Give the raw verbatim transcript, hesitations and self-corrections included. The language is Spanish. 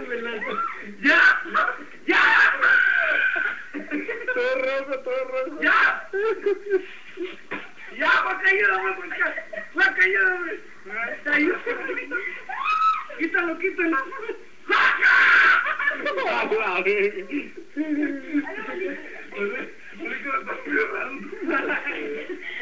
¡Ya! ¡Ya! Todo rojo, todo rojo. ¡Ya! ¡Ya, Juanca, ayúdame, Juanca! ¡Juanca, ayúdame! ¡Ayúdame! ¡Quítalo, quítalo! ¡Juanca! A ver.